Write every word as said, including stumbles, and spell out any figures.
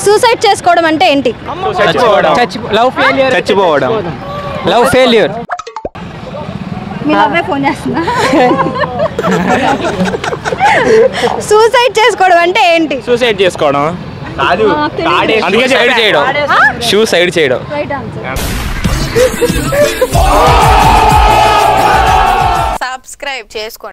Suicide చేసుకోవడం అంటే ఏంటి? Love failure. చచ్చిపోవడం. Love failure. మీ లవ్వే ఫోన్ చేస్తున్నా. సూసైడ్ చేసుకోవడం అంటే ఏంటి? సూసైడ్ చేసుకోవడం కాదు, అందుకే సైడ్ చేయడం. షూ సైడ్ చేయడం. సబ్స్క్రైబ్ చేసుకోండి.